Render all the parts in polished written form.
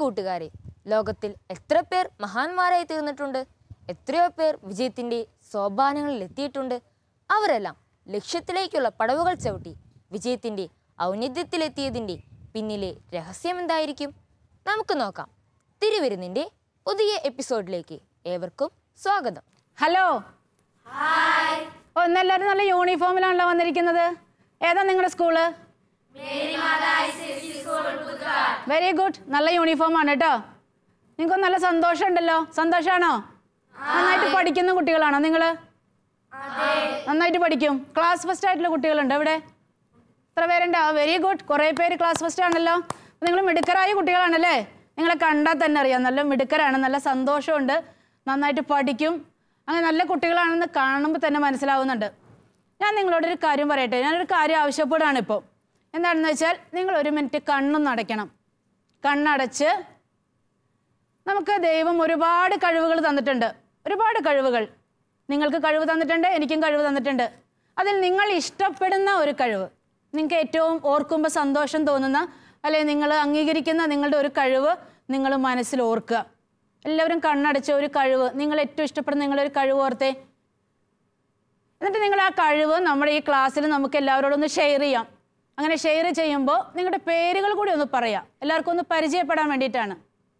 കൂട്ടുകാരെ, ലോകത്തിൽ എത്ര പേർ മഹാന്മാരായി തീർന്നിട്ടുണ്ട്, എത്രയോ പേർ വിജയത്തിൻ്റെ സോപാനങ്ങളിൽ എത്തിയിട്ടുണ്ട്. അവരെല്ലാം ലക്ഷ്യത്തിലേക്കുള്ള പടവുകൾ ചവിട്ടി വിജയത്തിൻ്റെ ഔന്നത്യത്തിലെത്തിയതിൻ്റെ പിന്നിലെ രഹസ്യം എന്തായിരിക്കും? നമുക്ക് നോക്കാം. തിരുവിരുന്നിൻ്റെ പുതിയ എപ്പിസോഡിലേക്ക് ഏവർക്കും സ്വാഗതം. ഹലോ, എല്ലാവരും നല്ല യൂണിഫോമിലാണല്ലോ വന്നിരിക്കുന്നത്. ഏതാ നിങ്ങളുടെ സ്കൂള്? വെരി ഗുഡ്, നല്ല യൂണിഫോമാണ് കേട്ടോ. നിങ്ങൾക്ക് നല്ല സന്തോഷമുണ്ടല്ലോ. സന്തോഷമാണോ? നന്നായിട്ട് പഠിക്കുന്ന കുട്ടികളാണോ നിങ്ങൾ? നന്നായിട്ട് പഠിക്കും. ക്ലാസ് ഫസ്റ്റ് ആയിട്ടുള്ള കുട്ടികളുണ്ടോ ഇവിടെ? എത്ര പേരുണ്ടോ? വെരി ഗുഡ്, കുറേ പേര് ക്ലാസ് ഫസ്റ്റ് ആണല്ലോ. നിങ്ങൾ മിടുക്കരായ കുട്ടികളാണല്ലേ. നിങ്ങളെ കണ്ടാൽ തന്നെ അറിയാം നല്ല മിടുക്കരാണ്, നല്ല സന്തോഷമുണ്ട്, നന്നായിട്ട് പഠിക്കും. അങ്ങനെ നല്ല കുട്ടികളാണെന്ന് കാണുമ്പോൾ തന്നെ മനസ്സിലാവുന്നുണ്ട്. ഞാൻ നിങ്ങളോടൊരു കാര്യം പറയട്ടെ. ഞാനൊരു കാര്യം ആവശ്യപ്പെടുകയാണ് ഇപ്പോൾ. എന്താണെന്ന് വെച്ചാൽ നിങ്ങൾ ഒരു മിനിറ്റ് കണ്ണൊന്ന് അടയ്ക്കണം. കണ്ണടച്ച്, നമുക്ക് ദൈവം ഒരുപാട് കഴിവുകൾ തന്നിട്ടുണ്ട്. ഒരുപാട് കഴിവുകൾ നിങ്ങൾക്ക് കഴിവ് തന്നിട്ടുണ്ട്, എനിക്കും കഴിവ് തന്നിട്ടുണ്ട്. അതിൽ നിങ്ങൾ ഇഷ്ടപ്പെടുന്ന ഒരു കഴിവ്, നിങ്ങൾക്ക് ഏറ്റവും ഓർക്കുമ്പോൾ സന്തോഷം തോന്നുന്ന, അല്ലെങ്കിൽ നിങ്ങൾ അംഗീകരിക്കുന്ന നിങ്ങളുടെ ഒരു കഴിവ് നിങ്ങൾ മനസ്സിൽ ഓർക്കുക. എല്ലാവരും കണ്ണടച്ച ഒരു കഴിവ്, നിങ്ങൾ ഏറ്റവും ഇഷ്ടപ്പെടുന്ന നിങ്ങളൊരു കഴിവ് ഓർത്തേ. എന്നിട്ട് നിങ്ങൾ ആ കഴിവ് നമ്മുടെ ഈ ക്ലാസ്സിൽ നമുക്ക് എല്ലാവരോടും ഒന്ന് ഷെയർ ചെയ്യാം. അങ്ങനെ ഷെയർ ചെയ്യുമ്പോൾ നിങ്ങളുടെ പേരുകൾ കൂടി ഒന്ന് പറയാം, എല്ലാവർക്കും ഒന്ന് പരിചയപ്പെടാൻ വേണ്ടിയിട്ടാണ്.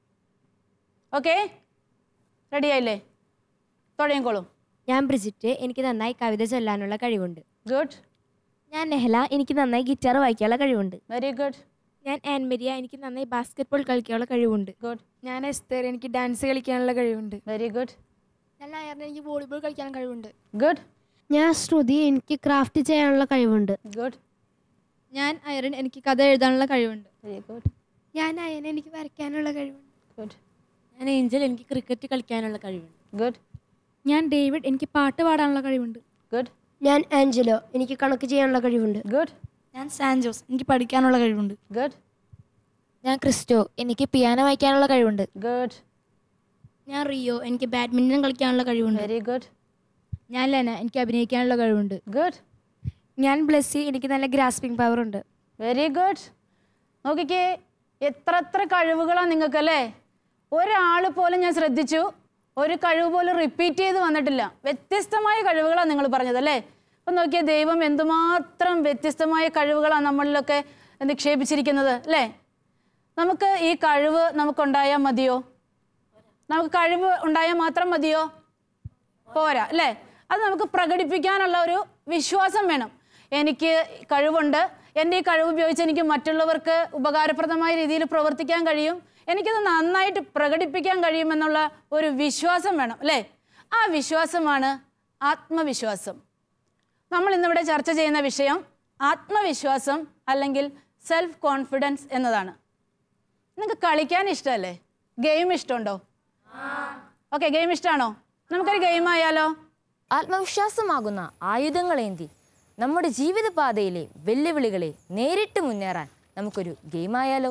ഓക്കെ, റെഡി ആയില്ലേ? തുടങ്ങിക്കോളൂ. ഞാൻ ബ്രിജിറ്റ്, എനിക്ക് നന്നായി കവിത ചൊല്ലാനുള്ള കഴിവുണ്ട്. ഗുഡ്. ഞാൻ നെഹല, എനിക്ക് നന്നായി ഗിറ്റാർ വായിക്കാനുള്ള കഴിവുണ്ട്. Very good. ഞാൻ ആൻമരിയ, എനിക്ക് നന്നായി ബാസ്കറ്റ്ബോൾ കളിക്കാനുള്ള കഴിവുണ്ട്. ഗുഡ്. ഞാൻ എസ്തർ, എനിക്ക് ഡാൻസ് കളിക്കാനുള്ള കഴിവുണ്ട്. Very good. ഞാൻ നായറിന്, എനിക്ക് വോളിബോൾ കളിക്കാനുള്ള കഴിവുണ്ട്. ഗുഡ്. ഞാൻ ശ്രുതി, എനിക്ക് ക്രാഫ്റ്റ് ചെയ്യാനുള്ള കഴിവുണ്ട്. ഗുഡ്. ഞാൻ ഐറൻ, എനിക്ക് കഥ എഴുതാനുള്ള കഴിവുണ്ട്. Very good. ഞാൻ അയന, എനിക്ക് വരയ്ക്കാനുള്ള കഴിവുണ്ട്. ഗുഡ്. ഞാൻ ഏഞ്ചൽ, എനിക്ക് ക്രിക്കറ്റ് കളിക്കാനുള്ള കഴിവുണ്ട്. ഗുഡ്. ഞാൻ ഡേവിഡ്, എനിക്ക് പാട്ട് പാടാനുള്ള കഴിവുണ്ട്. ഗുഡ്. ഞാൻ ആഞ്ചലോ, എനിക്ക് കണക്ക് ചെയ്യാനുള്ള കഴിവുണ്ട്. ഗുഡ്. ഞാൻ സാൻജോസ്, എനിക്ക് പഠിക്കാനുള്ള കഴിവുണ്ട്. ഗുഡ്. ഞാൻ ക്രിസ്റ്റോ, എനിക്ക് പിയാനോ വായിക്കാനുള്ള കഴിവുണ്ട്. ഗുഡ്. ഞാൻ റിയോ, എനിക്ക് ബാഡ്മിൻ്റൺ കളിക്കാനുള്ള കഴിവുണ്ട്. Very good. ഞാൻ ലെന, എനിക്ക് അഭിനയിക്കാനുള്ള കഴിവുണ്ട്. ഗുഡ്. ഞാൻ ബ്ലെസ്സി, എനിക്ക് നല്ല ഗ്രാസ്പിംഗ് പവർ ഉണ്ട്. Very good. നോക്കിക്കേ, എത്ര കഴിവുകളാണ് നിങ്ങൾക്കല്ലേ. ഒരാൾ പോലും ഞാൻ ശ്രദ്ധിച്ചു, ഒരു കഴിവ് പോലും റിപ്പീറ്റ് ചെയ്ത് വന്നിട്ടില്ല. വ്യത്യസ്തമായ കഴിവുകളാണ് നിങ്ങൾ പറഞ്ഞതല്ലേ. അപ്പം നോക്കിയാൽ ദൈവം എന്തുമാത്രം വ്യത്യസ്തമായ കഴിവുകളാണ് നമ്മളിലൊക്കെ നിക്ഷേപിച്ചിരിക്കുന്നത് അല്ലേ. നമുക്ക് ഈ കഴിവ് നമുക്കുണ്ടായാൽ മതിയോ? നമുക്ക് കഴിവ് ഉണ്ടായാൽ മാത്രം മതിയോ? പോരാ അല്ലേ. അത് നമുക്ക് പ്രകടിപ്പിക്കാനുള്ള ഒരു വിശ്വാസം വേണം. എനിക്ക് കഴിവുണ്ട്, എൻ്റെ ഈ കഴിവ് ഉപയോഗിച്ച് എനിക്ക് മറ്റുള്ളവർക്ക് ഉപകാരപ്രദമായ രീതിയിൽ പ്രവർത്തിക്കാൻ കഴിയും, എനിക്കത് നന്നായിട്ട് പ്രകടിപ്പിക്കാൻ കഴിയുമെന്നുള്ള ഒരു വിശ്വാസം വേണം അല്ലേ. ആ വിശ്വാസമാണ് ആത്മവിശ്വാസം. നമ്മൾ ഇന്നിവിടെ ചർച്ച ചെയ്യുന്ന വിഷയം ആത്മവിശ്വാസം അല്ലെങ്കിൽ സെൽഫ് കോൺഫിഡൻസ് എന്നതാണ്. നിങ്ങൾക്ക് കളിക്കാൻ ഇഷ്ടമല്ലേ? ഗെയിം ഇഷ്ടമുണ്ടോ? ഓക്കെ, ഗെയിം ഇഷ്ടമാണോ? നമുക്കൊരു ഗെയിം ആയാലോ? ആത്മവിശ്വാസമാകുന്ന ആയുധങ്ങളേന്തി നമ്മുടെ ജീവിതപാതയിലെ വെല്ലുവിളികളെ നേരിട്ട് മുന്നേറാൻ നമുക്കൊരു ഗെയിമായാലോ?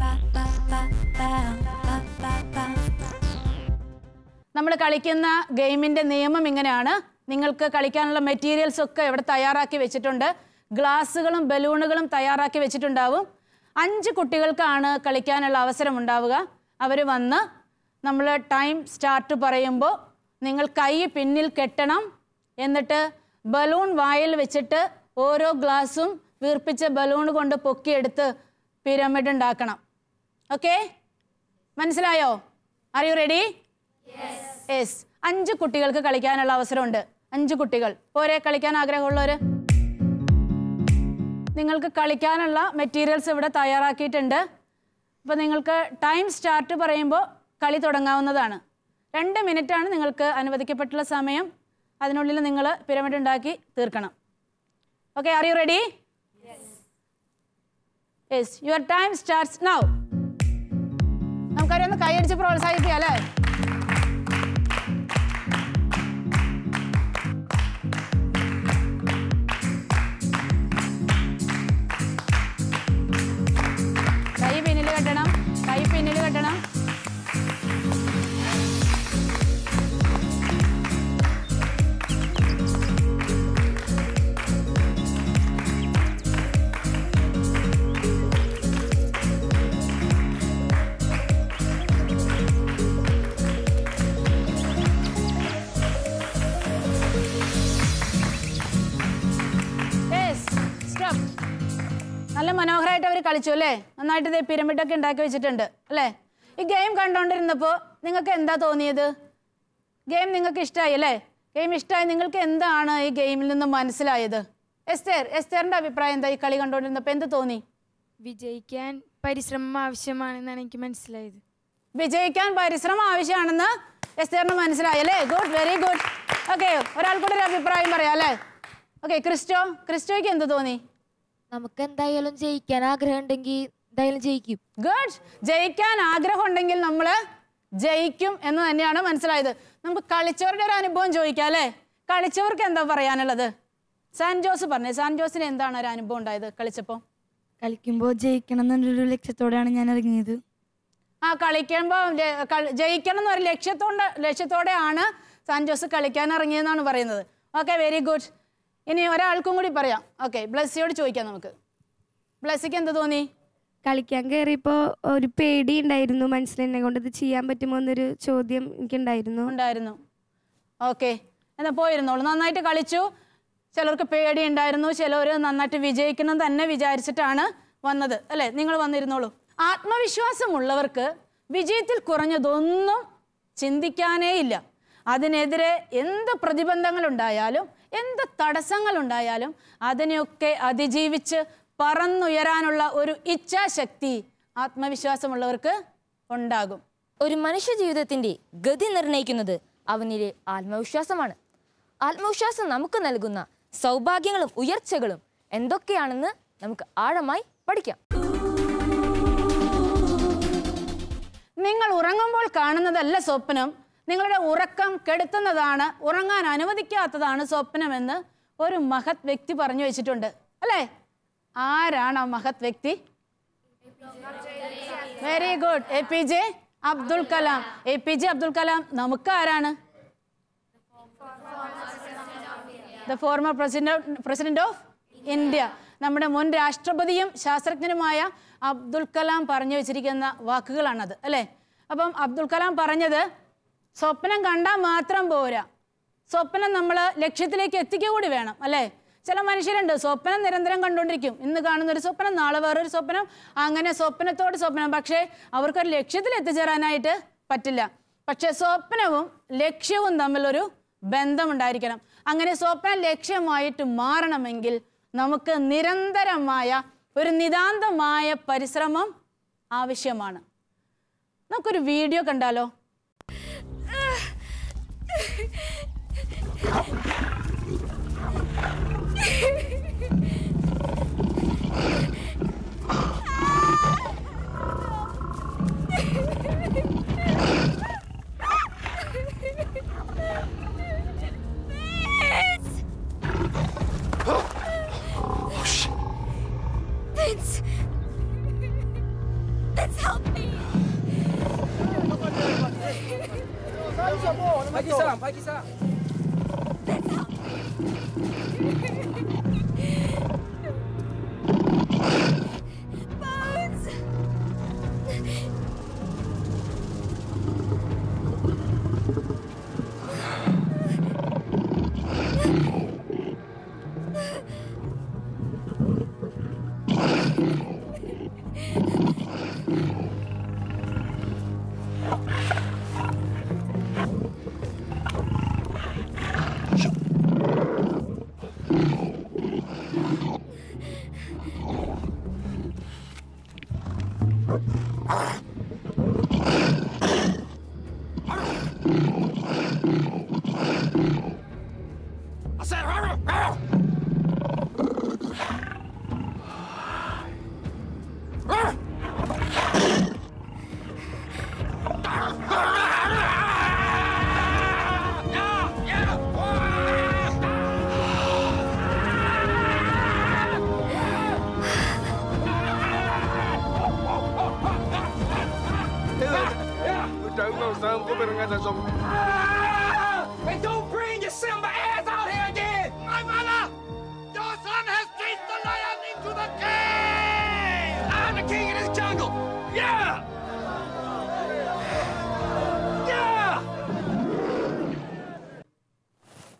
നമ്മൾ കളിക്കുന്ന ഗെയിമിൻ്റെ നിയമം ഇങ്ങനെയാണ്. നിങ്ങൾക്ക് കളിക്കാനുള്ള മെറ്റീരിയൽസ് ഒക്കെ ഇവിടെ തയ്യാറാക്കി വെച്ചിട്ടുണ്ട്. ഗ്ലാസ്സുകളും ബലൂണുകളും തയ്യാറാക്കി വെച്ചിട്ടുണ്ടാവും. 5 കുട്ടികൾക്കാണ് കളിക്കാനുള്ള അവസരം ഉണ്ടാവുക. അവർ വന്ന് നമ്മൾ ടൈം സ്റ്റാർട്ട് പറയുമ്പോൾ നിങ്ങൾ കൈ പിന്നിൽ കെട്ടണം. എന്നിട്ട് ബലൂൺ വായിൽ വെച്ചിട്ട് ഓരോ ഗ്ലാസും വീർപ്പിച്ച ബലൂൺ കൊണ്ട് പൊക്കിയെടുത്ത് പിരമിഡ് ഉണ്ടാക്കണം. ഓക്കെ, മനസ്സിലായോ? Are you ready? യെസ്. 5 കുട്ടികൾക്ക് കളിക്കാനുള്ള അവസരമുണ്ട്. 5 കുട്ടികൾ പോരെ കളിക്കാൻ ആഗ്രഹമുള്ളവർ? നിങ്ങൾക്ക് കളിക്കാനുള്ള മെറ്റീരിയൽസ് ഇവിടെ തയ്യാറാക്കിയിട്ടുണ്ട്. അപ്പോൾ നിങ്ങൾക്ക് ടൈം സ്റ്റാർട്ട് പറയുമ്പോൾ കളി തുടങ്ങാവുന്നതാണ്. 2 മിനിറ്റാണ് നിങ്ങൾക്ക് അനുവദിക്കപ്പെട്ടുള്ള സമയം. അതിനുള്ളിൽ നിങ്ങൾ പിരമിഡ് ഉണ്ടാക്കി തീർക്കണം. Okay, are you ready? Yes, your time starts now. നമുക്കറിയൊന്ന് കൈയടിച്ച് പ്രോത്സാഹിപ്പിക്കാം അല്ലേ? കൈ പിന്നിൽ കെട്ടണം, കൈ പിന്നിൽ കെട്ടണം. നല്ല മനോഹരമായിട്ട് അവർ കളിച്ചു അല്ലേ? നന്നായിട്ട് ഇതേ പിരമിഡൊക്കെ ഉണ്ടാക്കി വെച്ചിട്ടുണ്ട് അല്ലേ? ഈ ഗെയിം കണ്ടുകൊണ്ടിരുന്നപ്പോൾ നിങ്ങൾക്ക് എന്താ തോന്നിയത്? ഗെയിം നിങ്ങൾക്ക് ഇഷ്ടമായി അല്ലേ? ഗെയിം ഇഷ്ടമായി. നിങ്ങൾക്ക് എന്താണ് ഈ ഗെയിമിൽ നിന്ന് മനസ്സിലായത്? എസ്തേറിൻ്റെ അഭിപ്രായം എന്താ? ഈ കളി കണ്ടുകൊണ്ടിരുന്നപ്പോൾ എന്ത് തോന്നി? വിജയിക്കാൻ പരിശ്രമം ആവശ്യമാണെന്നാണ് എനിക്ക് മനസ്സിലായത്. വിജയിക്കാൻ പരിശ്രമം ആവശ്യമാണെന്ന് എസ്തേറിന് മനസ്സിലായി അല്ലേ? Good, very good. ഓക്കെ, ഒരാൾ കൂടെ ഒരു അഭിപ്രായം പറയാം അല്ലേ? ഓക്കെ, ക്രിസ്റ്റോയ്ക്ക് എന്ത് തോന്നി? നമുക്ക് എന്തായാലും ജയിക്കാൻ ആഗ്രഹം ഉണ്ടെങ്കിൽ എന്തായാലും ജയിക്കും. ഗുഡ്, ജയിക്കാൻ ആഗ്രഹം ഉണ്ടെങ്കിൽ നമ്മൾ ജയിക്കും എന്ന് തന്നെയാണ് മനസ്സിലായത്. നമുക്ക് കളിച്ചവരുടെ ഒരു അനുഭവം ചോദിക്കാം അല്ലേ? കളിച്ചവർക്ക് എന്താ പറയാനുള്ളത്? സാൻ ജോസ് പറഞ്ഞേ, സാൻ ജോസിന് എന്താണ് ഒരു അനുഭവം ഉണ്ടായത് കളിച്ചപ്പോൾ? കളിക്കുമ്പോൾ ജയിക്കണം എന്നൊരു ലക്ഷ്യത്തോടെയാണ് ഞാൻ ഇറങ്ങിയത്. കളിക്കുമ്പോൾ ജയിക്കണം എന്നൊരു ലക്ഷ്യത്തോടെയാണ് സാൻ ജോസ് കളിക്കാൻ ഇറങ്ങിയെന്നാണ് പറയുന്നത്. Okay, very good. ഇനി ഒരാൾക്കും കൂടി പറയാം. ഓക്കെ, ബ്ലസ്സിയോട് ചോദിക്കാം നമുക്ക്. ബ്ലസ്സിക്ക് എന്ത് തോന്നി? കളിക്കാൻ കയറിയപ്പോൾ ഒരു പേടി ഉണ്ടായിരുന്നു, മനസ്സിലെന്നെ കൊണ്ട് ഇത് ചെയ്യാൻ പറ്റുമോ എന്നൊരു ചോദ്യം എനിക്കുണ്ടായിരുന്നു. ഓക്കെ, എന്നാൽ പോയിരുന്നോളൂ. നന്നായിട്ട് കളിച്ചു. ചിലർക്ക് പേടി ഉണ്ടായിരുന്നു, ചിലർ നന്നായിട്ട് വിജയിക്കണം തന്നെ വിചാരിച്ചിട്ടാണ് വന്നത് അല്ലേ? നിങ്ങൾ വന്നിരുന്നോളൂ. ആത്മവിശ്വാസമുള്ളവർക്ക് വിജയത്തിൽ കുറഞ്ഞതൊന്നും ചിന്തിക്കാനേ ഇല്ല. അതിനെതിരെ എന്ത് പ്രതിബന്ധങ്ങളുണ്ടായാലും എന്ത് തടസ്സങ്ങളുണ്ടായാലും അതിനെയൊക്കെ അതിജീവിച്ച് പറന്നുയരാനുള്ള ഒരു ഇച്ഛാശക്തി ആത്മവിശ്വാസമുള്ളവർക്ക് ഉണ്ടാകും. ഒരു മനുഷ്യ ജീവിതത്തിൻ്റെ ഗതി നിർണ്ണയിക്കുന്നത് അവനിലെ ആത്മവിശ്വാസമാണ്. ആത്മവിശ്വാസം നമുക്ക് നൽകുന്ന സൗഭാഗ്യങ്ങളും ഉയർച്ചകളും എന്തൊക്കെയാണെന്ന് നമുക്ക് ആഴമായി പഠിക്കാം. നിങ്ങൾ ഉറങ്ങുമ്പോൾ കാണുന്നതല്ല സ്വപ്നം, നിങ്ങളുടെ ഉറക്കം കെടുത്തുന്നതാണ്, ഉറങ്ങാൻ അനുവദിക്കാത്തതാണ് സ്വപ്നമെന്ന് ഒരു മഹത് വ്യക്തി പറഞ്ഞു വെച്ചിട്ടുണ്ട് അല്ലേ? ആരാണ് ആ മഹത് വ്യക്തി? Very good, APJ Abdul Kalam. APJ Abdul Kalam നമുക്ക് ആരാണ്? The former president of India. നമ്മുടെ മുൻ രാഷ്ട്രപതിയും ശാസ്ത്രജ്ഞനുമായ അബ്ദുൽ കലാം പറഞ്ഞു വെച്ചിരിക്കുന്ന വാക്കുകളാണത് അല്ലേ? അപ്പം അബ്ദുൽ കലാം പറഞ്ഞത് സ്വപ്നം കണ്ടാൽ മാത്രം പോരാ, സ്വപ്നം നമ്മൾ ലക്ഷ്യത്തിലേക്ക് എത്തിക്കുക കൂടി വേണം അല്ലേ? ചില മനുഷ്യരുണ്ട് സ്വപ്നം നിരന്തരം കണ്ടുകൊണ്ടിരിക്കും. ഇന്ന് കാണുന്നൊരു സ്വപ്നം, നാളെ വേറൊരു സ്വപ്നം, അങ്ങനെ സ്വപ്നത്തോട് സ്വപ്നം. പക്ഷേ അവർക്കൊരു ലക്ഷ്യത്തിൽ എത്തിച്ചേരാനായിട്ട് പറ്റില്ല. പക്ഷെ സ്വപ്നവും ലക്ഷ്യവും തമ്മിലൊരു ബന്ധമുണ്ടായിരിക്കണം. അങ്ങനെ സ്വപ്നം ലക്ഷ്യമായിട്ട് മാറണമെങ്കിൽ നമുക്ക് നിരന്തരമായ ഒരു നിതാന്തമായ പരിശ്രമം ആവശ്യമാണ്. നമുക്കൊരു വീഡിയോ കണ്ടാലോ? Pakistan. And don't bring your Simba ass out here again! My mother! Your son has chased the lion into the cave! I'm the king of this jungle! Yeah! Yeah!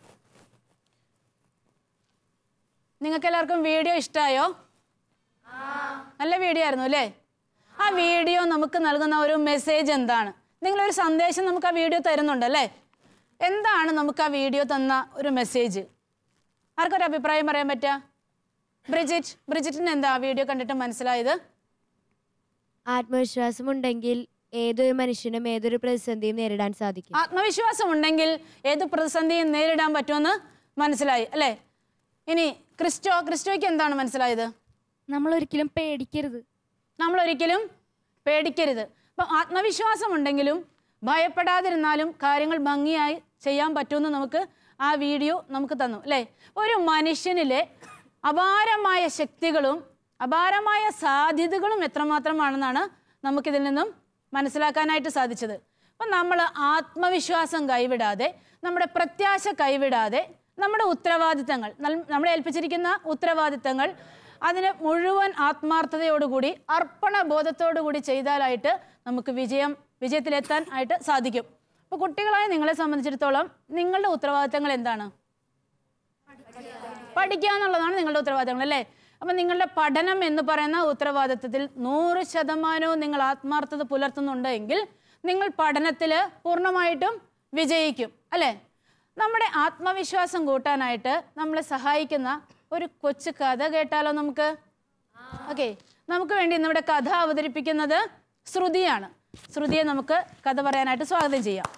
നിങ്ങൾക്ക് എല്ലാവർക്കും വീഡിയോ ഇഷ്ടമായോ? നല്ല video ആയിരുന്നു അല്ലേ? ആ video നമുക്ക് നൽകുന്ന ഒരു മെസ്സേജ് എന്താണ്? നിങ്ങളൊരു സന്ദേശം നമുക്ക് ആ വീഡിയോ തരുന്നുണ്ടല്ലേ? എന്താണ് നമുക്ക് ആ വീഡിയോ തന്ന ഒരു മെസ്സേജ്? ആർക്കൊരു അഭിപ്രായം പറയാൻ പറ്റുക? ബ്രിജിറ്റിന് എന്താ ആ വീഡിയോ കണ്ടിട്ട് മനസ്സിലായത്? ആത്മവിശ്വാസമുണ്ടെങ്കിൽ ഏതൊരു മനുഷ്യനും ഏതൊരു പ്രതിസന്ധിയും നേരിടാൻ സാധിക്കും. ആത്മവിശ്വാസം ഉണ്ടെങ്കിൽ ഏത് പ്രതിസന്ധിയും നേരിടാൻ പറ്റുമെന്ന് മനസ്സിലായി അല്ലേ? ഇനി ക്രിസ്റ്റോയ്ക്ക് എന്താണ് മനസ്സിലായത്? നമ്മളൊരിക്കലും പേടിക്കരുത്. നമ്മളൊരിക്കലും പേടിക്കരുത്. അപ്പം ആത്മവിശ്വാസം ഉണ്ടെങ്കിലും ഭയപ്പെടാതിരുന്നാലും കാര്യങ്ങൾ ഭംഗിയായി ചെയ്യാൻ പറ്റുമെന്ന് നമുക്ക് ആ വീഡിയോ നമുക്ക് തന്നു അല്ലേ? ഒരു മനുഷ്യനിലെ അപാരമായ ശക്തികളും അപാരമായ സാധ്യതകളും എത്രമാത്രമാണെന്നാണ് നമുക്കിതിൽ നിന്നും മനസ്സിലാക്കാനായിട്ട് സാധിച്ചത്. അപ്പം നമ്മൾ ആത്മവിശ്വാസം കൈവിടാതെ, നമ്മുടെ പ്രത്യാശ കൈവിടാതെ, നമ്മുടെ ഉത്തരവാദിത്തങ്ങൾ, നമ്മളെ ഏൽപ്പിച്ചിരിക്കുന്ന ഉത്തരവാദിത്തങ്ങൾ അതിന് മുഴുവൻ ആത്മാർത്ഥതയോടുകൂടി അർപ്പണബോധത്തോടുകൂടി ചെയ്താലായിട്ട് നമുക്ക് വിജയത്തിലെത്താൻ ആയിട്ട് സാധിക്കും. അപ്പോൾ കുട്ടികളായ നിങ്ങളെ സംബന്ധിച്ചിടത്തോളം നിങ്ങളുടെ ഉത്തരവാദിത്തങ്ങൾ എന്താണ്? പഠിക്കുക എന്നുള്ളതാണ് നിങ്ങളുടെ ഉത്തരവാദിത്തങ്ങൾ അല്ലേ? അപ്പം നിങ്ങളുടെ പഠനം എന്ന് പറയുന്ന ഉത്തരവാദിത്തത്തിൽ 100% നിങ്ങൾ ആത്മാർത്ഥത പുലർത്തുന്നുണ്ടെങ്കിൽ നിങ്ങൾ പഠനത്തിൽ പൂർണ്ണമായിട്ടും വിജയിക്കും അല്ലേ? നമ്മുടെ ആത്മവിശ്വാസം കൂട്ടാനായിട്ട് നമ്മളെ സഹായിക്കുന്ന ഒരു കൊച്ചു കഥ കേട്ടാലോ നമുക്ക്? ഓക്കെ, നമുക്ക് വേണ്ടി ഇന്നിവിടെ കഥ അവതരിപ്പിക്കുന്നത് ശ്രുതിയാണ്. ശ്രുതിയെ നമുക്ക് കഥ പറയാനായിട്ട് സ്വാഗതം ചെയ്യാം.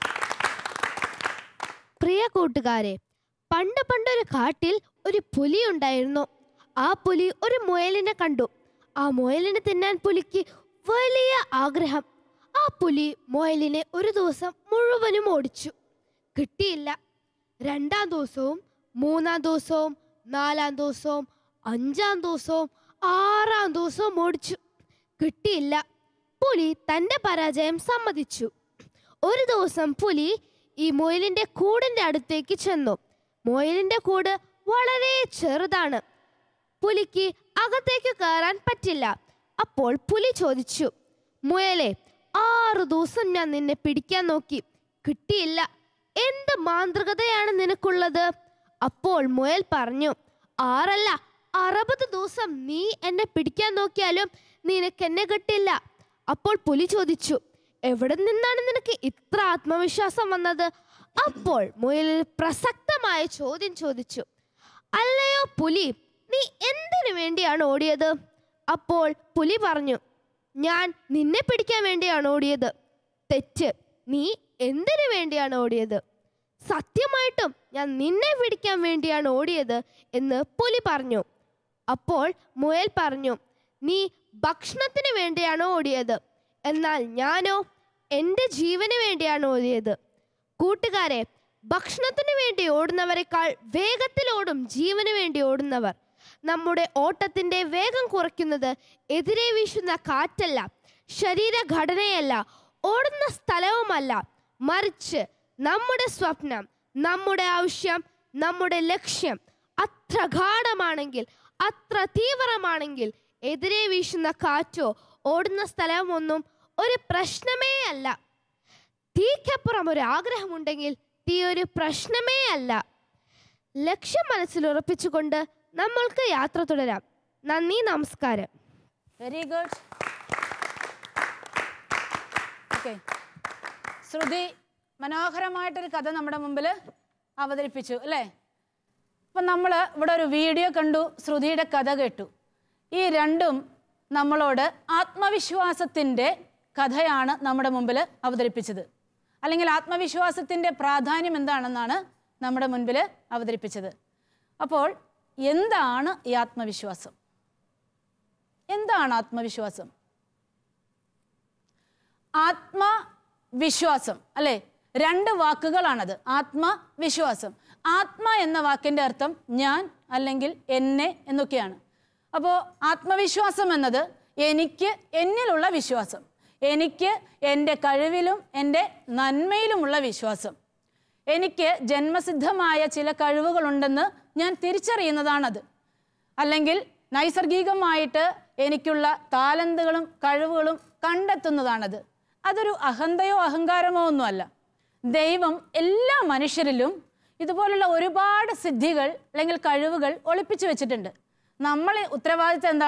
പ്രിയ കൂട്ടുകാരെ, പണ്ടൊരു കാട്ടിൽ ഒരു പുലി ഉണ്ടായിരുന്നു. ആ പുലി ഒരു മുയലിനെ കണ്ടു. ആ മുയലിനെ തിന്നാൻ പുലിക്ക് വലിയ ആഗ്രഹം. ആ പുലി മുയലിനെ ഒരു ദിവസം മുഴുവനും ഓടിച്ചു. കിട്ടിയില്ല. 2-ാം ദിവസവും 3-ാം ദിവസവും 4-ാം ദിവസവും 5-ാം ദിവസവും 6-ാം ദിവസവും ഓടിച്ചു. കിട്ടിയില്ല. പുലി തൻ്റെ പരാജയം സമ്മതിച്ചു. ഒരു ദിവസം പുലി ഈ മുയലിൻ്റെ കൂടിൻ്റെ അടുത്തേക്ക് ചെന്നു. മുയലിൻ്റെ കൂട് വളരെ ചെറുതാണ്. പുലിക്ക് അകത്തേക്ക് കയറാൻ പറ്റില്ല. അപ്പോൾ പുലി ചോദിച്ചു, മുയലെ, 6 ദിവസം ഞാൻ നിന്നെ പിടിക്കാൻ നോക്കി, കിട്ടിയില്ല. എന്ത് മാന്ത്രികതയാണ് നിനക്കുള്ളത്? അപ്പോൾ മുയൽ പറഞ്ഞു, 6 അല്ല 60 ദിവസം നീ എന്നെ പിടിക്കാൻ നോക്കിയാലും നിനക്ക് എന്നെ കിട്ടില്ല. അപ്പോൾ പുലി ചോദിച്ചു, എവിടെ നിന്നാണ് നിനക്ക് ഇത്ര ആത്മവിശ്വാസം വന്നത്? അപ്പോൾ മുയൽ പ്രസക്തമായ ചോദ്യം ചോദിച്ചു, അല്ലയോ പുലി, നീ എന്തിനു വേണ്ടിയാണ് ഓടിയത്? അപ്പോൾ പുലി പറഞ്ഞു, ഞാൻ നിന്നെ പിടിക്കാൻ വേണ്ടിയാണ് ഓടിയത്. തെറ്റ്, നീ എന്തിനു വേണ്ടിയാണ് ഓടിയത്? സത്യമായിട്ടും ഞാൻ നിന്നെ പിടിക്കാൻ വേണ്ടിയാണ് ഓടിയത് എന്ന് പുലി പറഞ്ഞു. അപ്പോൾ മുയൽ പറഞ്ഞു, നീ ഭക്ഷണത്തിന് വേണ്ടിയാണ് ഓടിയത്, എന്നാൽ ഞാനോ എൻ്റെ ജീവന് വേണ്ടിയാണ് ഓടിയത്. കൂട്ടുകാരെ, ഭക്ഷണത്തിന് വേണ്ടി ഓടുന്നവരെക്കാൾ വേഗത്തിൽ ഓടും ജീവന് വേണ്ടി ഓടുന്നവർ. നമ്മുടെ ഓട്ടത്തിൻ്റെ വേഗം കുറയ്ക്കുന്നത് എതിരെ വീശുന്ന കാറ്റല്ല, ശരീരഘടനയല്ല, ഓടുന്ന സ്ഥലവുമല്ല, മറിച്ച് നമ്മുടെ സ്വപ്നം, നമ്മുടെ ആവശ്യം, നമ്മുടെ ലക്ഷ്യം അത്ര ഗാഢമാണെങ്കിൽ, അത്ര തീവ്രമാണെങ്കിൽ എതിരെ വീശുന്ന കാറ്റോ ഓടുന്ന സ്ഥലമൊന്നും ഒരു പ്രശ്നമേ അല്ല. തീക്കപ്പുറം ഒരു ആഗ്രഹമുണ്ടെങ്കിൽ തീ ഒരു പ്രശ്നമേ അല്ല. ലക്ഷ്യം മനസ്സിൽ ഉറപ്പിച്ചുകൊണ്ട് നമ്മൾക്ക് യാത്ര തുടരാം. നന്ദി, നമസ്കാരം. Very good. ഓക്കെ, ശ്രുതി മനോഹരമായിട്ടൊരു കഥ നമ്മുടെ മുമ്പിൽ അവതരിപ്പിച്ചു അല്ലേ? അപ്പം നമ്മൾ ഇവിടെ ഒരു വീഡിയോ കണ്ടു, ശ്രുതിയുടെ കഥ കേട്ടു. ഈ രണ്ടും നമ്മളോട് ആത്മവിശ്വാസത്തിൻ്റെ കഥയാണ് നമ്മുടെ മുമ്പിൽ അവതരിപ്പിച്ചത്. അല്ലെങ്കിൽ ആത്മവിശ്വാസത്തിൻ്റെ പ്രാധാന്യം എന്താണെന്നാണ് നമ്മുടെ മുൻപിൽ അവതരിപ്പിച്ചത്. അപ്പോൾ എന്താണ് ഈ ആത്മവിശ്വാസം? എന്താണ് ആത്മവിശ്വാസം? ആത്മവിശ്വാസം അല്ലേ, 2 വാക്കുകളാണത്. ആത്മവിശ്വാസം, ആത്മ എന്ന വാക്കിൻ്റെ അർത്ഥം ഞാൻ അല്ലെങ്കിൽ എന്നെ എന്നൊക്കെയാണ്. അപ്പോൾ ആത്മവിശ്വാസം എന്നത് എനിക്ക് എന്നിലുള്ള വിശ്വാസം, എനിക്ക് എൻ്റെ കഴിവിലും എൻ്റെ നന്മയിലുമുള്ള വിശ്വാസം, എനിക്ക് ജന്മസിദ്ധമായ ചില കഴിവുകളുണ്ടെന്ന് ഞാൻ തിരിച്ചറിയുന്നതാണത്. അല്ലെങ്കിൽ നൈസർഗികമായിട്ട് എനിക്കുള്ള താലന്തുകളും കഴിവുകളും കണ്ടെത്തുന്നതാണത്. അതൊരു അഹന്തയോ അഹങ്കാരമോ ഒന്നുമല്ല. ദൈവം എല്ലാ മനുഷ്യരിലും ഇതുപോലുള്ള ഒരുപാട് സിദ്ധികൾ അല്ലെങ്കിൽ കഴിവുകൾ ഒളിപ്പിച്ചു വെച്ചിട്ടുണ്ട്. നമ്മൾ ഉത്തരവാദിത്തം എന്താണ്?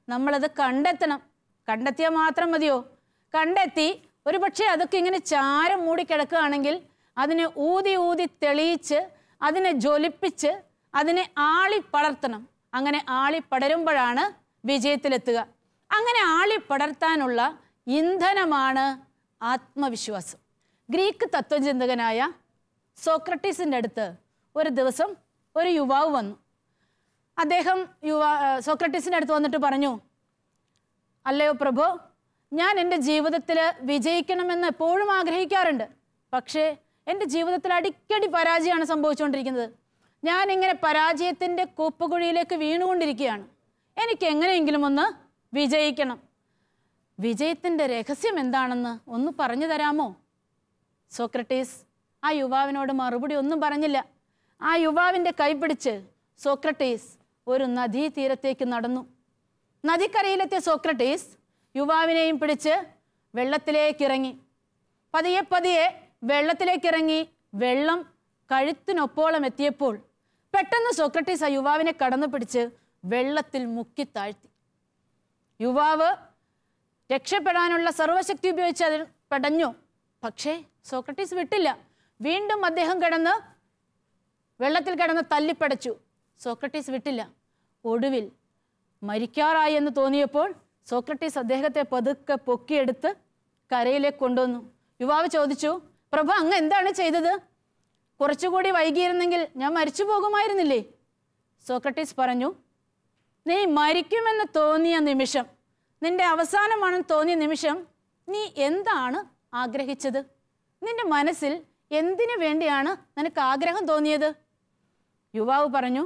നമ്മളത് കണ്ടെത്തണം. കണ്ടെത്തിയാൽ മാത്രം മതിയോ? കണ്ടെത്തി ഒരു പക്ഷേ അതൊക്കെ ഇങ്ങനെ ചാരം മൂടിക്കിടക്കുകയാണെങ്കിൽ അതിനെ ഊതി ഊതി തെളിയിച്ച് അതിനെ ജ്വലിപ്പിച്ച് അതിനെ ആളി പടർത്തണം. അങ്ങനെ ആളി പടരുമ്പോഴാണ് വിജയത്തിലെത്തുക. അങ്ങനെ ആളി പടർത്താനുള്ള ഇന്ധനമാണ് ആത്മവിശ്വാസം. ഗ്രീക്ക് തത്വചിന്തകനായ സോക്രട്ടീസിൻ്റെ അടുത്ത് ഒരു ദിവസം ഒരു യുവാവ് വന്നു. അദ്ദേഹം സോക്രട്ടീസിൻ്റെ അടുത്ത് വന്നിട്ട് പറഞ്ഞു, അല്ലയോ പ്രഭു, ഞാൻ എൻ്റെ ജീവിതത്തിൽ വിജയിക്കണമെന്ന് എപ്പോഴും ആഗ്രഹിക്കാറുണ്ട്. പക്ഷേ എൻ്റെ ജീവിതത്തിൽ അടിക്കടി പരാജയമാണ് സംഭവിച്ചുകൊണ്ടിരിക്കുന്നത്. ഞാനിങ്ങനെ പരാജയത്തിൻ്റെ കൂപ്പുകുഴിയിലേക്ക് വീണുകൊണ്ടിരിക്കുകയാണ്. എനിക്ക് എങ്ങനെയെങ്കിലും ഒന്ന് വിജയിക്കണം. വിജയത്തിൻ്റെ രഹസ്യം എന്താണെന്ന് ഒന്ന് പറഞ്ഞു തരാമോ? സോക്രട്ടീസ് ആ യുവാവിനോട് മറുപടി ഒന്നും പറഞ്ഞില്ല. ആ യുവാവിൻ്റെ കൈപിടിച്ച് സോക്രട്ടീസ് ഒരു നദീതീരത്തേക്ക് നടന്നു. നദിക്കരയിലെത്തിയ സോക്രട്ടീസ് യുവാവിനെയും പിടിച്ച് വെള്ളത്തിലേക്കിറങ്ങി. പതിയെ പതിയെ വെള്ളത്തിലേക്കിറങ്ങി വെള്ളം കഴുത്തിനൊപ്പോളം എത്തിയപ്പോൾ പെട്ടെന്ന് സോക്രട്ടീസ് ആ യുവാവിനെ കടന്നു പിടിച്ച് വെള്ളത്തിൽ മുക്കി താഴ്ത്തി. യുവാവ് രക്ഷപ്പെടാനുള്ള സർവശക്തി ഉപയോഗിച്ച് അതിൽ പെടഞ്ഞു. പക്ഷേ സോക്രട്ടീസ് വിട്ടില്ല. വീണ്ടും അദ്ദേഹം വെള്ളത്തിൽ കിടന്ന് തല്ലിപ്പടച്ചു. സോക്രട്ടീസ് വിട്ടില്ല. ഒടുവിൽ മരിക്കാറായി എന്ന് തോന്നിയപ്പോൾ സോക്രട്ടീസ് അദ്ദേഹത്തെ പതുക്കെ പൊക്കിയെടുത്ത് കരയിലേക്ക് കൊണ്ടുവന്നു. യുവാവ് ചോദിച്ചു, പ്രഭു, അങ്ങ് എന്താണ് ചെയ്തത്? കുറച്ചുകൂടി വൈകിയിരുന്നെങ്കിൽ ഞാൻ മരിച്ചു പോകുമായിരുന്നില്ലേ? സോക്രട്ടീസ് പറഞ്ഞു, നീ മരിക്കുമെന്ന് തോന്നിയ നിമിഷം, നിന്റെ അവസാനമാണെന്ന് തോന്നിയ നിമിഷം നീ എന്താണ് ആഗ്രഹിച്ചത്? നിന്റെ മനസ്സിൽ എന്തിനു വേണ്ടിയാണ് നിനക്ക് ആഗ്രഹം തോന്നിയത്? യുവാവ് പറഞ്ഞു,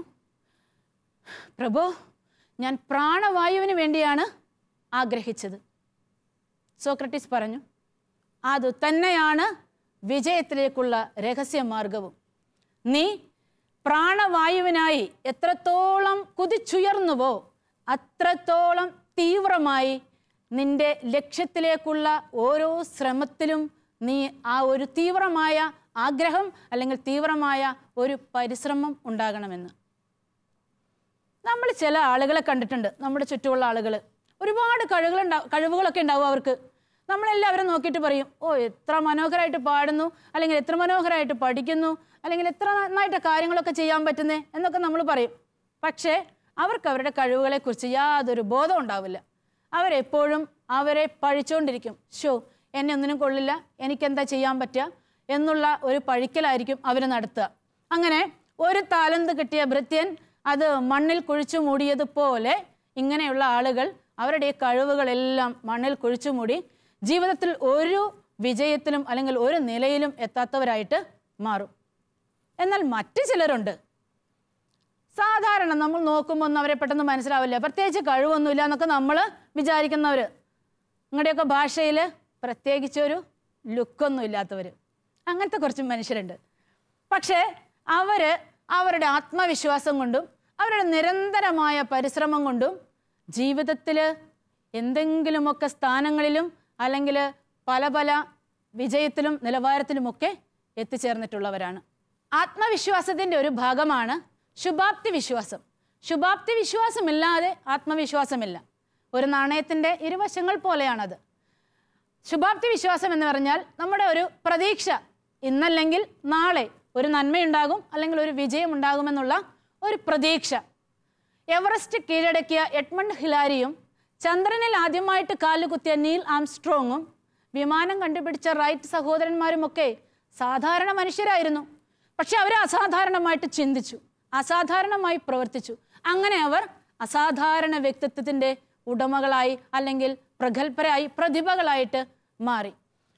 പ്രഭു, ഞാൻ പ്രാണവായുവിന് വേണ്ടിയാണ് ആഗ്രഹിച്ചത്. സോക്രട്ടീസ് പറഞ്ഞു, അത് തന്നെയാണ് വിജയത്തിലേക്കുള്ള രഹസ്യമാർഗവും. നീ പ്രാണവായുവിനായി എത്രത്തോളം കുതിച്ചുയർന്നുവോ അത്രത്തോളം തീവ്രമായി നിന്റെ ലക്ഷ്യത്തിലേക്കുള്ള ഓരോ ശ്രമത്തിലും നീ ആ ഒരു തീവ്രമായ ആഗ്രഹം അല്ലെങ്കിൽ തീവ്രമായ ഒരു പരിശ്രമം ഉണ്ടാകണമെന്ന്. നമ്മൾ ചില ആളുകളെ കണ്ടിട്ടുണ്ട്. നമ്മുടെ ചുറ്റുമുള്ള ആളുകൾ ഒരുപാട് കഴിവുകളൊക്കെ ഉണ്ടാവും അവർക്ക്. നമ്മളെല്ലാവരും നോക്കിയിട്ട് പറയും, ഓ എത്ര മനോഹരമായിട്ട് പാടുന്നു, അല്ലെങ്കിൽ എത്ര മനോഹരമായിട്ട് പഠിക്കുന്നു, അല്ലെങ്കിൽ എത്ര നന്നായിട്ട് കാര്യങ്ങളൊക്കെ ചെയ്യാൻ പറ്റുന്നേ എന്നൊക്കെ നമ്മൾ പറയും. പക്ഷേ അവർക്ക് അവരുടെ കഴിവുകളെക്കുറിച്ച് യാതൊരു ബോധം ഉണ്ടാവില്ല. അവരെപ്പോഴും അവരെ പഴിച്ചുകൊണ്ടിരിക്കും. എന്നെ ഒന്നിനും കൊള്ളില്ല, എനിക്കെന്താ ചെയ്യാൻ പറ്റുക എന്നുള്ള ഒരു പഴിക്കലായിരിക്കും അവർ നടത്തുക. അങ്ങനെ ഒരു താലന്ത് കിട്ടിയ ഭൃത്യൻ അത് മണ്ണിൽ കുഴിച്ചു മൂടിയതുപോലെ ഇങ്ങനെയുള്ള ആളുകൾ അവരുടെ കഴിവുകളെല്ലാം മണ്ണിൽ കുഴിച്ചു മൂടി ജീവിതത്തിൽ ഒരു വിജയത്തിലും അല്ലെങ്കിൽ ഒരു നിലയിലും എത്താത്തവരായിട്ട് മാറും. എന്നാൽ മറ്റു ചിലരുണ്ട്, സാധാരണ നമ്മൾ നോക്കുമ്പോൾ ഒന്നും അവരെ പെട്ടെന്ന് മനസ്സിലാവില്ല, പ്രത്യേകിച്ച് കഴിവൊന്നുമില്ല എന്നൊക്കെ നമ്മൾ വിചാരിക്കുന്നവർ, നിങ്ങളുടെയൊക്കെ ഭാഷയിൽ പ്രത്യേകിച്ചൊരു ലുക്കൊന്നും ഇല്ലാത്തവർ, അങ്ങനത്തെ കുറച്ച് മനുഷ്യരുണ്ട്. പക്ഷേ അവരുടെ ആത്മവിശ്വാസം കൊണ്ടും അവരുടെ നിരന്തരമായ പരിശ്രമം കൊണ്ടും ജീവിതത്തിൽ എന്തെങ്കിലുമൊക്കെ സ്ഥാനങ്ങളിലും അല്ലെങ്കിൽ പല പല വിജയത്തിലും നിലവാരത്തിലുമൊക്കെ എത്തിച്ചേർന്നിട്ടുള്ളവരാണ്. ആത്മവിശ്വാസത്തിൻ്റെ ഒരു ഭാഗമാണ് ശുഭാപ്തി വിശ്വാസം. ശുഭാപ്തി വിശ്വാസമില്ലാതെ ആത്മവിശ്വാസമില്ല. ഒരു നാണയത്തിൻ്റെ ഇരുവശങ്ങൾ പോലെയാണത്. ശുഭാപ്തി വിശ്വാസം എന്ന് പറഞ്ഞാൽ നമ്മുടെ ഒരു പ്രതീക്ഷ, ഇന്നല്ലെങ്കിൽ നാളെ ഒരു നന്മയുണ്ടാകും അല്ലെങ്കിൽ ഒരു വിജയം ഉണ്ടാകുമെന്നുള്ള ഒരു പ്രതീക്ഷ. എവറസ്റ്റ് കീഴടക്കിയ എഡ്മണ്ട് ഹിലാരിയും ചന്ദ്രനിൽ ആദ്യമായിട്ട് കാലുകുത്തിയ നീൽ ആംസ്ട്രോങ്ങും വിമാനം കണ്ടുപിടിച്ച റൈറ്റ് സഹോദരന്മാരുമൊക്കെ സാധാരണ മനുഷ്യരായിരുന്നു. പക്ഷെ അവർ അസാധാരണമായിട്ട് ചിന്തിച്ചു, അസാധാരണമായി പ്രവർത്തിച്ചു. അങ്ങനെ അവർ അസാധാരണ വ്യക്തിത്വത്തിൻ്റെ ഉടമകളായി അല്ലെങ്കിൽ പ്രഗത്ഭരായി പ്രതിഭകളായിട്ട് മാറി.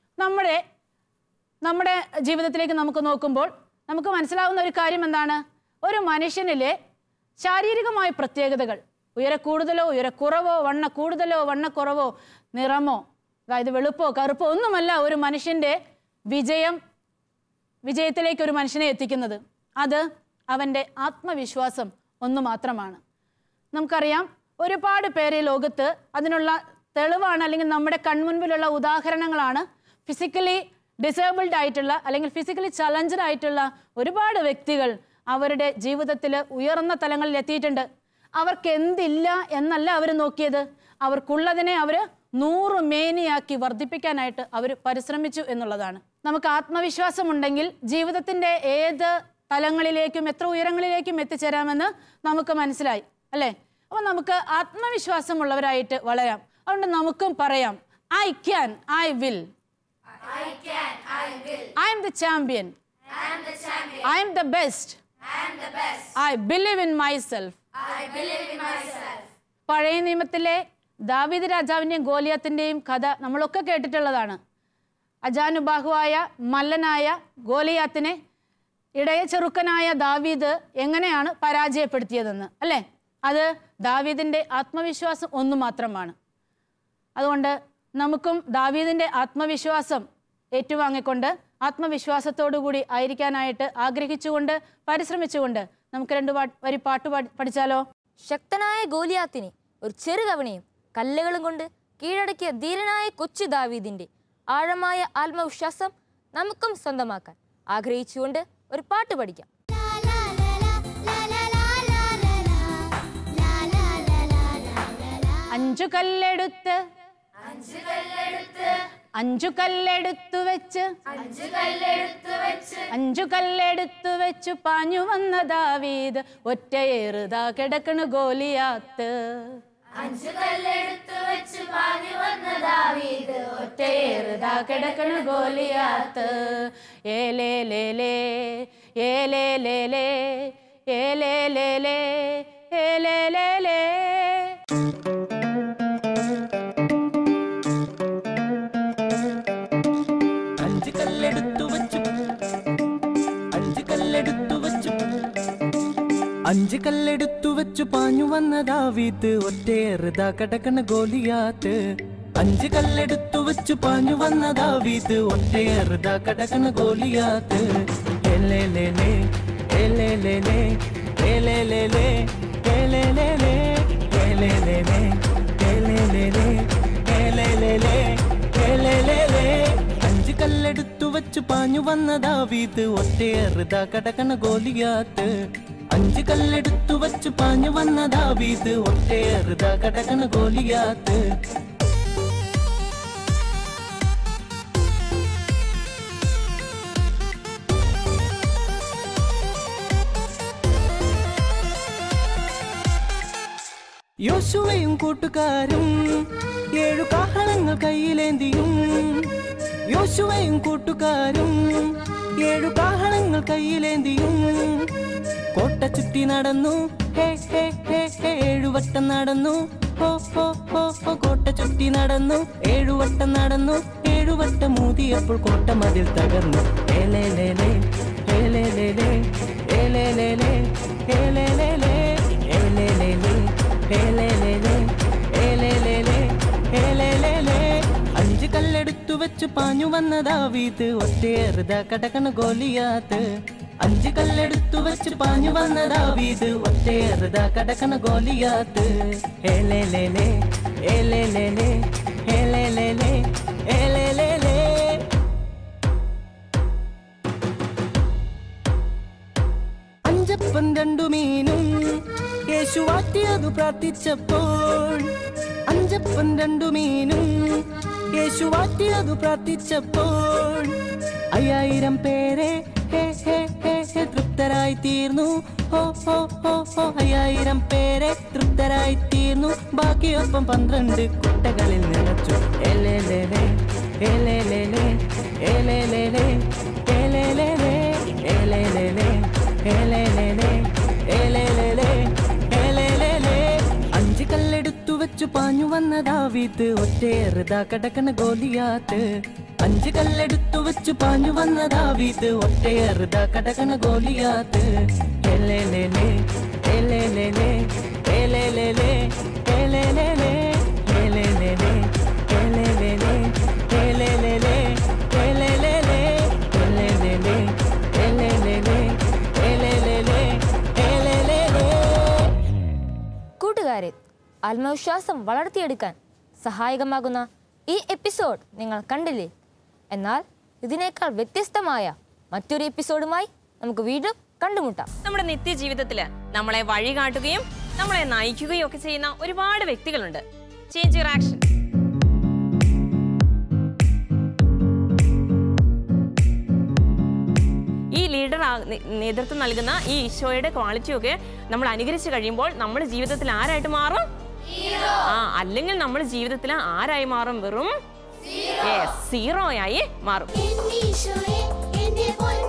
നമ്മുടെ ജീവിതത്തിലേക്ക് നമുക്ക് നോക്കുമ്പോൾ നമുക്ക് മനസ്സിലാവുന്ന ഒരു കാര്യം എന്താണ്? ഒരു മനുഷ്യനിലെ ശാരീരികമായ പ്രത്യേകതകൾ, ഉയരക്കൂടുതലോ ഉയരക്കുറവോ, വണ്ണ കൂടുതലോ വണ്ണക്കുറവോ, നിറമോ, അതായത് വെളുപ്പോ കറുപ്പോ ഒന്നുമല്ല ഒരു മനുഷ്യൻ്റെ വിജയത്തിലേക്ക് ഒരു മനുഷ്യനെ എത്തിക്കുന്നത്. അത് അവൻ്റെ ആത്മവിശ്വാസം ഒന്നു മാത്രമാണ്. നമുക്കറിയാം, ഒരുപാട് പേര് ലോകത്ത് അതിനുള്ള തെളിവാണ് അല്ലെങ്കിൽ നമ്മുടെ കൺമുൻപിലുള്ള ഉദാഹരണങ്ങളാണ് ഫിസിക്കലി ഡിസേബിൾഡ് ആയിട്ടുള്ള അല്ലെങ്കിൽ ഫിസിക്കലി ചലഞ്ചഡ് ആയിട്ടുള്ള ഒരുപാട് വ്യക്തികൾ അവരുടെ ജീവിതത്തിൽ ഉയർന്ന തലങ്ങളിൽ എത്തിയിട്ടുണ്ട്. അവർക്ക് എന്തില്ല എന്നല്ല അവർ നോക്കിയത്, അവർക്കുള്ളതിനെ അവർ 100 മേനിയാക്കി വർദ്ധിപ്പിക്കാനായിട്ട് അവർ പരിശ്രമിച്ചു എന്നുള്ളതാണ്. നമുക്ക് ആത്മവിശ്വാസമുണ്ടെങ്കിൽ ജീവിതത്തിൻ്റെ ഏത് തലങ്ങളിലേക്കും എത്ര ഉയരങ്ങളിലേക്കും എത്തിച്ചേരാമെന്ന് നമുക്ക് മനസ്സിലായി അല്ലേ? അപ്പോൾ നമുക്ക് ആത്മവിശ്വാസമുള്ളവരായിട്ട് വളരാം. അതുകൊണ്ട് നമുക്കും പറയാം, I can, I will, I am the champion, I am the best, I believe in myself. പഴയ നിയമത്തിലെ ദാവീദ് രാജാവിൻ്റെയും ഗോലിയാത്തിൻ്റെയും കഥ നമ്മളൊക്കെ കേട്ടിട്ടുള്ളതാണ്. അജാനുബാഹുവായ മല്ലനായ ഗോലിയാത്തിനെ ഇടയ ചെറുക്കനായ ദാവീദ് എങ്ങനെയാണ് പരാജയപ്പെടുത്തിയതെന്ന് അല്ലേ? അത് ദാവീദിൻ്റെ ആത്മവിശ്വാസം ഒന്നു മാത്രമാണ്. അതുകൊണ്ട് നമുക്കും ദാവീദിൻ്റെ ആത്മവിശ്വാസം ഏറ്റുവാങ്ങിക്കൊണ്ട് ആത്മവിശ്വാസത്തോടുകൂടി ആയിരിക്കാനായിട്ട് ആഗ്രഹിച്ചുകൊണ്ട് പരിശ്രമിച്ചുകൊണ്ട് നമുക്ക് 2 വരി പാട്ട് പഠിച്ചാലോ? ശക്തനായ ഗോലിയാത്തിനെ ഒരു ചെറുകവണയും കല്ലുകളും കൊണ്ട് കീഴടക്കിയ ധീരനായ കൊച്ചു ദാവീദിന്റെ ആഴമായ ആത്മവിശ്വാസം നമുക്കും സ്വന്തമാക്കാൻ ആഗ്രഹിച്ചുകൊണ്ട് ഒരു പാട്ട് പഠിക്കാം. അഞ്ചു കല്ലെടുത്ത് വെച്ച് പാഞ്ഞു വന്ന ദാവീദ് ഒറ്റയേറുതാ കിടക്കണു ഗോലിയാത്ത്. ഒറ്റയേറുതാ കിടക്കണു ഗോലിയാത്ത്. ഏലേലേലേ ഏലേലേലേ ഏലേലേലേ ഏലേലേലേ. അഞ്ച് കല്ലെടുത്തു വെച്ചു പാഞ്ഞു വന്ന ദാവീദ് ഒറ്റയേറുതാ കിടക്കണ ഗോലിയാത്ത്. 5 കല്ലെടുത്തു വെച്ചു പാഞ്ഞു വന്ന ദാവീദ് ഒറ്റയേറുതാ കിടക്കണ ഗോലിയാത്ത്. ഏലേലേലേ ഏലേലേലേ ഏലേലേലേ ഏലേലേലേ ഏലേലേലേ ഏലേലേലേ ഏലേലേലേ ഏലേലേലേ. 5 കല്ലെടുത്തു വെച്ചു പാഞ്ഞു വന്ന ദാവീദ് ഒറ്റയേറുതാ കിടക്കണ ഗോലിയാത്ത്. 5 കല്ലെടുത്തു വെച്ചു പാഞ്ഞു വന്ന ദാവീദ് ഒറ്റയേറുതാ കിടക്കണ ഗോലിയാത്ത്. യോശുവയും കൂട്ടുകാരും 7 കാഹളങ്ങൾ കയ്യിലേന്തിയും. യോശുവയും കൂട്ടുകാരും 7 കാഹളങ്ങൾ കയ്യിലേന്തിയും. കോട്ട ചുറ്റി നടന്നു, ഹേ ഹേ ഹേ ഹേ 7 വട്ടം നടന്നു, ഹോ ഹോ ഹോ ഹോ. കോട്ട ചുറ്റി നടന്നു, 7 വട്ടം നടന്നു, 7 വട്ടം ഊതിയപ്പോൾ കോട്ട മതിൽ തകർന്നു. ഏലേലേലേ ഏലേലേലേ ഏലേലേലേ ഏലേലേലേ ഏലേലേലേ ഏലേലേലേ ഏലേലേലേ ഏലേലേലേ. 5 കല്ലെടുത്തു വെച്ചു പാഞ്ഞു വന്ന ദാവീദ് ഒറ്റയേറുതാ കിടക്കണ ഗോലിയാത്ത്. 5 കല്ലെടുത്തു വെച്ചു പാഞ്ഞു വന്ന ദാവീദ് ഒറ്റയേറുതാ കിടക്കണ ഗോലിയാത്ത്. ഏലേലേലേ ഏലേലേലേ ഏലേലേലേ ഏലേലേലേ. അഞ്ചപ്പം 2 മീനും യേശു വാറ്റിയതു പ്രാർത്ഥിച്ചപ്പോൾ. 5 അപ്പം 2 മീനും യേശു വാറ്റിയതു പ്രാർത്ഥിച്ചപ്പോൾ. 5000 പേരെ ഹേ ഹേ ഹേ ഹേ തൃപ്തരായി തീർന്നു, ഹോ ഹോ ഹോ ഹോ. 5000 പേരെ തൃപ്തരായി തീർന്നു. ബാക്കിയൊപ്പം 12 കുട്ടകളിൽ നിറച്ചു. ഏലേലേലേ ഏലേലേലേ ഏലേലേലേ ഏലേലേലേ ഏലേലേലേ ഏലേലേലേ ഏലേലേലേ ഏലേലേലേ. 5 കല്ലെടുത്തു വെച്ചു പാഞ്ഞു വന്ന ദാവീദ് ഒറ്റയേറുതാ കിടക്കണ ഗോലിയാത്ത്. 5 കല്ലെടുത്തു വെച്ചു പാഞ്ഞു വന്ന ദാവീദ് ഒറ്റയേറുതാ കിടക്കണ ഗോലിയാത്ത്. ഏലേലേലേ ഏലേലേലേ ഏലേലേലേ ഏലേലേലേ ഏലേലേലേ ഏലേലേലേ ഏലേലേലേ ഏലേലേലേ ഏലേലേലേ ഏലേലേലേ ഏലേലേലേ ഏലേലേലേ. കൂട്ടുകാരെ, ആത്മവിശ്വാസം വളർത്തിയെടുക്കാൻ സഹായകമാകുന്ന ഈ എപ്പിസോഡ് നിങ്ങൾ കണ്ടില്ലേ? എന്നാൽ ഇതിനേക്കാൾ വ്യത്യസ്തമായ മറ്റൊരു എപ്പിസോഡുമായി നമുക്ക് വീണ്ടും കണ്ടുമുട്ടാം. നമ്മുടെ നിത്യജീവിതത്തിൽ നമ്മളെ വഴി കാട്ടുകയും നമ്മളെ നയിക്കുകയും ഒക്കെ ചെയ്യുന്ന ഒരുപാട് വ്യക്തികളുണ്ട്. Change your action. ഈ ലീഡർ നേതൃത്വം നൽകുന്ന ഈ ഈശോയുടെ ക്വാളിറ്റിയൊക്കെ നമ്മൾ അനുകരിച്ച് കഴിയുമ്പോൾ നമ്മുടെ ജീവിതത്തിൽ ആരായിട്ട് മാറും? അല്ലെങ്കിൽ നമ്മുടെ ജീവിതത്തിൽ ആരായി മാറും? വെറും 0 ആയി മാറും.